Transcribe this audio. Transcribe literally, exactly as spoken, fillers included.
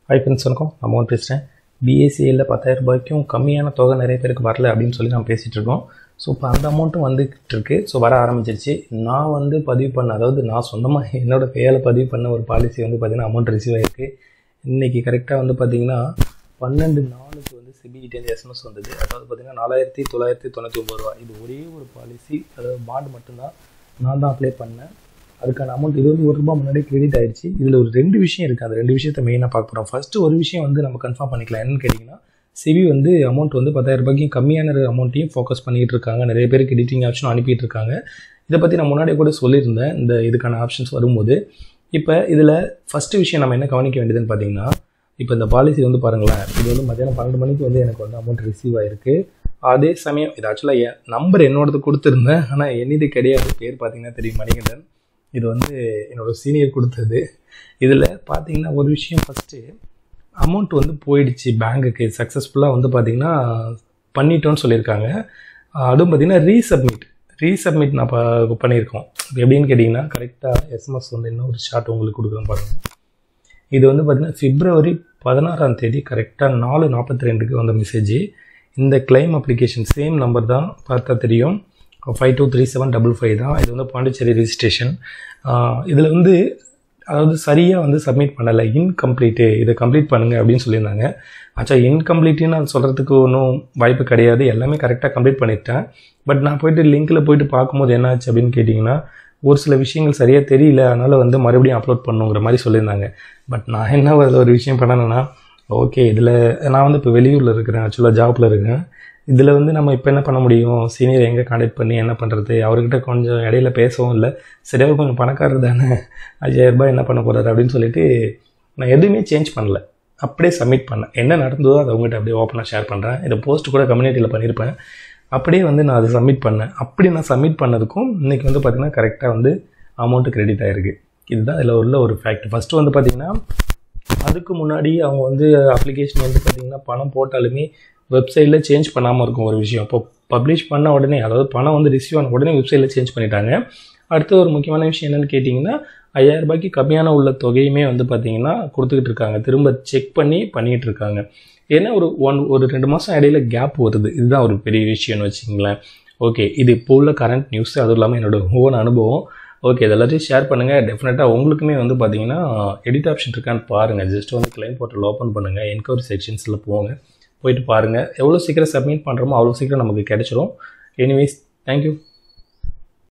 Hi friends, வணக்கம். நான் மோகன் பேசுகிறேன். பிஏசிஎல்ல பத்தாயிரம் ரூபாய்க்கும் கம்மியான தொகை நிறைய பேருக்கு வரல அப்படின்னு சொல்லி நான் பேசிகிட்டு இருக்கோம். ஸோ இப்போ அந்த அமௌண்ட்டும் வந்துகிட்டு இருக்கு. ஸோ வர ஆரம்பிச்சிருச்சு. நான் வந்து பதிவு பண்ண, அதாவது நான் சொந்தமாக என்னோடய கையால் பதிவு பண்ண ஒரு பாலிசி வந்து பார்த்திங்கன்னா அமௌண்ட் ரிசீவ் ஆகிருக்கு. இன்றைக்கி கரெக்டாக வந்து பார்த்திங்கன்னா பன்னெண்டு நாளுக்கு வந்து சிபிகிட்டேருந்து எஸ்எம்எஸ் வந்தது. அதாவது பார்த்திங்கன்னா நாலாயிரத்தி தொள்ளாயிரத்தி தொண்ணூற்றி ஒம்பது ரூபா. இது ஒரே ஒரு பாலிசி, அதாவது பாண்ட் மட்டும்தான் நான் தான் அப்ளை பண்ணேன். அதுக்கான அமௌண்ட் இது வந்து ஒரு ரூபா முன்னாடி கிரெடிட் ஆயிடுச்சு. இதில் ஒரு ரெண்டு விஷயம் இருக்குது. அந்த ரெண்டு விஷயத்தை மெயினாக பார்க்க போகிறோம். ஃபஸ்ட்டு ஒரு விஷயம் வந்து நம்ம கன்ஃபார்ம் பண்ணிக்கலாம். என்னன்னு கேட்டிங்கன்னா, சிபி வந்து அமௌண்ட் வந்து பத்தாயிரம் ரூபாய்க்கும் கம்மியான அமௌண்ட்டையும் ஃபோக்கஸ் பண்ணிகிட்டு இருக்காங்க. நிறைய பேருக்கு எடிட்டிங் ஆப்ஷனும் அனுப்பிட்டு இருக்காங்க. இதை பற்றி நான் முன்னாடியே கூட சொல்லியிருந்தேன், இந்த இதுக்கான ஆப்ஷன்ஸ் வரும்போது. இப்போ இதில் ஃபஸ்ட்டு விஷயம் நம்ம என்ன கவனிக்க வேண்டியதுன்னு பார்த்தீங்கன்னா, இப்போ இந்த பாலிசி வந்து பாருங்களேன், இது வந்து மத்தியானம் பன்னெண்டு மணிக்கு வந்து எனக்கு வந்து அமௌண்ட் ரிசீவ் ஆகிருக்கு. அதே சமயம் இது ஆக்சுவலாக என் நம்பர் என்னோடது கொடுத்துருந்தேன், ஆனால் என்னது கிடையாது. பேர் பார்த்தீங்கன்னா தெரியும், மணிகண்டன். இது வந்து என்னோடய சீனியர் கொடுத்தது. இதில் பார்த்தீங்கன்னா ஒரு விஷயம், ஃபஸ்ட்டு அமௌண்ட் வந்து போயிடுச்சு பேங்க்குக்கு. சக்ஸஸ்ஃபுல்லாக வந்து பார்த்திங்கன்னா பண்ணிட்டோன்னு சொல்லியிருக்காங்க. அதுவும் பார்த்திங்கன்னா ரீசப்மிட் ரீசப்மிட் நான் ப பண்ணியிருக்கோம். எப்படின்னு கேட்டிங்கன்னா, கரெக்டாக எஸ்எம்எஸ் வந்து இன்னும் ஒரு ஷார்ட் உங்களுக்கு கொடுக்குறேன் பாருங்கள். இது வந்து பார்த்திங்கன்னா பிப்ரவரி பதினாறாம் தேதி கரெக்டாக நாலு நாற்பத்தி ரெண்டுக்கு வந்த மெசேஜ். இந்த கிளைம் அப்ளிகேஷன் சேம் நம்பர் தான், பார்த்தா தெரியும், five two three seven double five தான். இது வந்து பாண்டிச்சேரி ரிஜிஸ்ட்ரேஷன். இதில் வந்து அதாவது சரியாக வந்து சப்மிட் பண்ணலை, இன்கம்ப்ளீட்டு, இதை கம்ப்ளீட் பண்ணுங்கள் அப்படின்னு சொல்லியிருந்தாங்க. ஆச்சா, இன்கம்ப்ளீட்டுன்னு நான் சொல்கிறதுக்கு ஒன்றும் வாய்ப்பு கிடையாது. எல்லாமே கரெக்டாக கம்ப்ளீட் பண்ணிட்டேன். பட் நான் போய்ட்டு லிங்க்கில் போய்ட்டு பார்க்கும்போது என்ன ஆச்சு அப்படின்னு கேட்டிங்கன்னா, ஒரு சில விஷயங்கள் சரியாக தெரியல, அதனால் வந்து மறுபடியும் அப்லோட் பண்ணுங்கிற மாதிரி சொல்லியிருந்தாங்க. பட் நான் என்ன ஒரு விஷயம் பண்ணணுன்னா, ஓகே, இதில் நான் வந்து இப்போ வெளியூரில் இருக்கிறேன், ஆக்சுவலாக ஜாப்பில் இருக்கேன். இதில் வந்து நம்ம இப்போ என்ன பண்ண முடியும், சீனியர் எங்கே கான்டாக்ட் பண்ணி என்ன பண்ணுறது, அவர்கிட்ட கொஞ்சம் இடையில பேசவும் இல்லை. சரியாக கொஞ்சம் பணக்காரர் தானே, ஐயாயிரம் ரூபாய் என்ன பண்ண போகிறாரு அப்படின்னு சொல்லிட்டு நான் எதுவுமே சேஞ்ச் பண்ணல, அப்படியே சப்மிட் பண்ணேன். என்ன நடந்ததோ அதை அவங்ககிட்ட அப்படியே ஓப்பனாக ஷேர் பண்ணுறேன். இதை போஸ்ட் கூட கம்யூனிட்டியில் பண்ணியிருப்பேன். அப்படியே வந்து நான் அதை சப்மிட் பண்ணேன். அப்படி நான் சப்மிட் பண்ணதுக்கும் இன்றைக்கி வந்து பார்த்திங்கன்னா கரெக்டாக வந்து அமௌண்ட்டு கிரெடிட் ஆகிருக்கு. இதுதான் இதில் உள்ள ஒரு ஃபேக்ட். ஃபஸ்ட்டு வந்து பார்த்திங்கன்னா, அதுக்கு முன்னாடி அவங்க வந்து அப்ளிகேஷன் வந்து பார்த்திங்கன்னா பணம் போட்டாலுமே வெப்சைட்டில் சேஞ்ச் பண்ணாமல் இருக்கும் ஒரு விஷயம். இப்போ பப்ளிஷ் பண்ண உடனே, அதாவது பணம் வந்து ரிசீவ் ஆன உடனே வெப்சைட்டில் சேஞ்ச் பண்ணிட்டாங்க. அடுத்த ஒரு முக்கியமான விஷயம் என்னென்னு கேட்டிங்கன்னா, ஐயாயிரம் ரூபாய்க்கு கம்மியான உள்ள தொகையுமே வந்து பார்த்திங்கன்னா கொடுத்துக்கிட்டு இருக்காங்க. திரும்ப செக் பண்ணி பண்ணிகிட்டு இருக்காங்க. ஏன்னா ஒரு ஒன் ஒரு ரெண்டு மாதம் இடையில கேப் வருது. இதுதான் ஒரு பெரிய விஷயம்னு வச்சுங்களேன். ஓகே, இது இப்போ உள்ள கரண்ட் நியூஸ், அதுவும் இல்லாமல் என்னோடய ஓன் அனுபவம். ஓகே, இது எல்லாத்தையும் ஷேர் பண்ணுங்கள். டெஃபினட்டாக உங்களுக்குமே வந்து பார்த்திங்கன்னா எடிட் ஆப்ஷன் இருக்கான்னு பாருங்கள். ஜஸ்ட் வந்து கிளைம் போர்ட்டல் ஓப்பன் பண்ணுங்கள், என்கொயரி செக்ஷன்ஸில் போங்க, போயிட்டு பாருங்கள். எவ்வளோ சீக்கிரம் சப்மிட் பண்ணுறோமோ அவ்வளோ சீக்கிரம் நமக்கு கிடைச்சிரும். Anyways, thank you.